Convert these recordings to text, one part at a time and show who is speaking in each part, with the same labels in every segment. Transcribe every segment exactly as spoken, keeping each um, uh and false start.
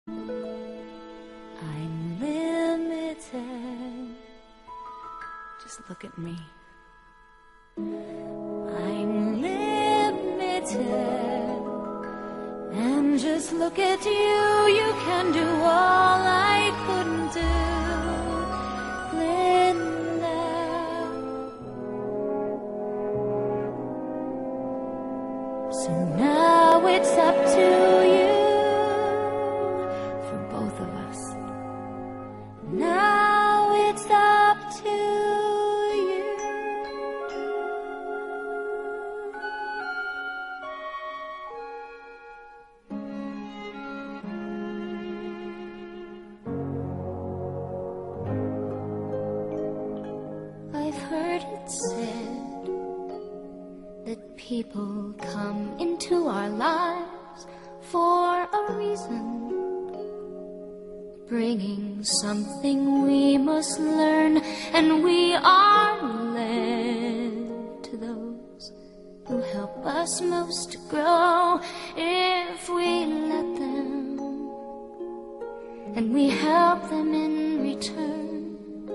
Speaker 1: I'm limited. Just look at me. I'm limited. And just look at you. You can do all I couldn't do. Linda. So now it's up to you. Now it's up to you. I've heard it said that people come into our lives for a reason, bringing something we must learn, and we are led to those who help us most to grow if we let them, and we help them in return.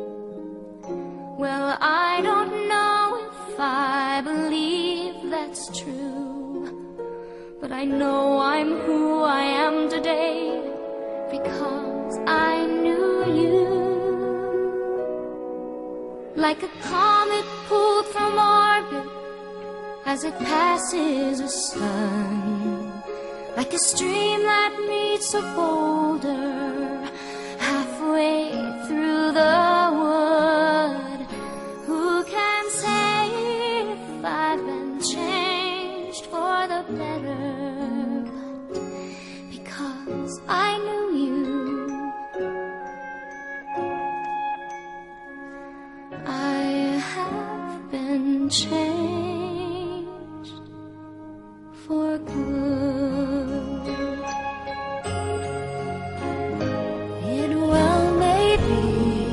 Speaker 1: Well, I don't know if I believe that's true, but I know I'm who I am today because I knew you. Like a comet pulled from orbit as it passes a sun, like a stream that meets a boulder halfway through the wood. Who can say if I've been changed for the better? But because I knew you, changed for good. It well may be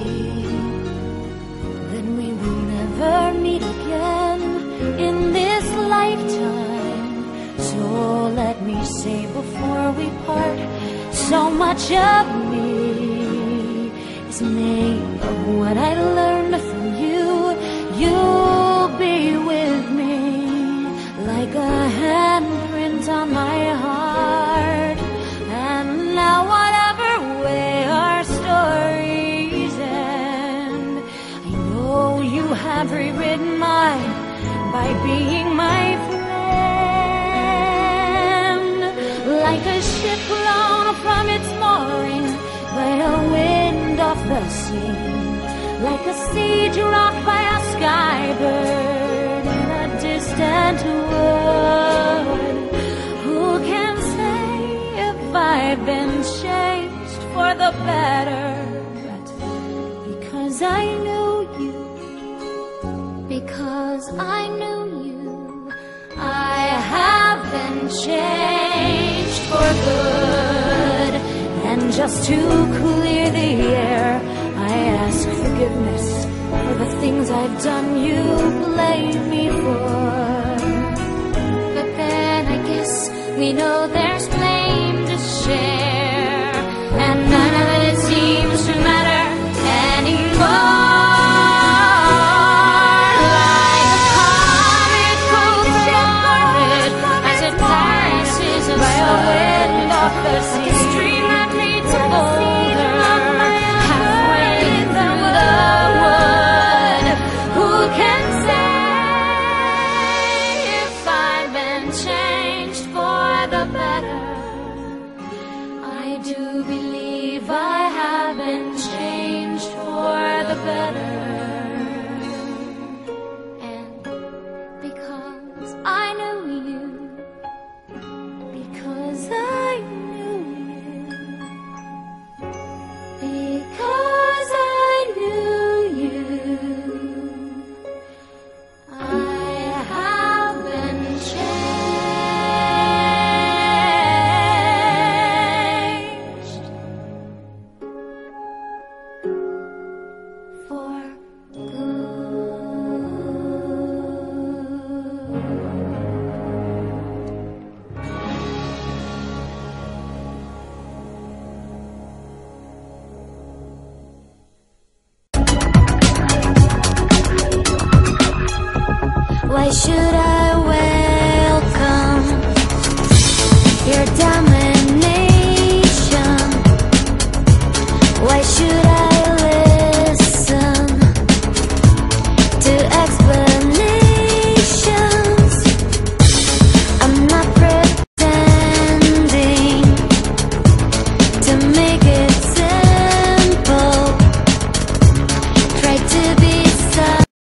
Speaker 1: that we will never meet again in this lifetime. So let me say before we part, so much of me is made of what I learned from you. You'll be with me like a handprint on my heart. And now whatever way our stories end, I know you have rewritten mine by being my friend. Like a ship blown from its mooring by a wind off the sea, like a seed dropped by a skybird in a distant wood. Who can say if I've been changed for the better? But because I knew you, because I knew you, I have been changed for good. And just to clear the air, I ask forgiveness for the things I've done you blame me for. But then I guess we know there's blame to share, and none of it seems to matter anymore. Like a comet pulled from orbit as it passes a by a wind off the sea, like a stream that meets a boulder halfway through the wood. Who can say if I've been changed for the better? I do believe I have been changed for the better. And because I knew you, because I knew you, because I knew you, I have been changed for should I